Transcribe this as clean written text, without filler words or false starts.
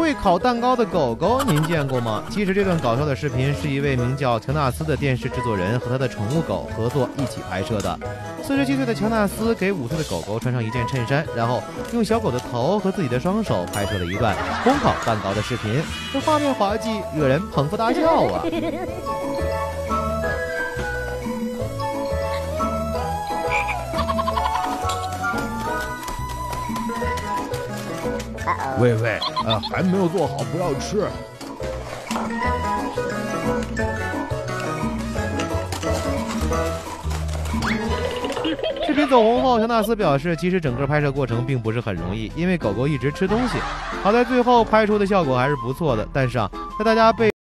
会烤蛋糕的狗狗您见过吗？其实这段搞笑的视频是一位名叫乔纳斯的电视制作人和他的宠物狗合作一起拍摄的。47岁的乔纳斯给5岁的狗狗穿上一件衬衫，然后用小狗的头和自己的双手拍摄了一段烘烤蛋糕的视频，这画面滑稽，惹人捧腹大笑啊！ 喂，还没有做好，不要吃。 视频走红后，乔纳斯表示，其实整个拍摄过程并不是很容易，因为狗狗一直吃东西。好在最后拍出的效果还是不错的，但是在大家被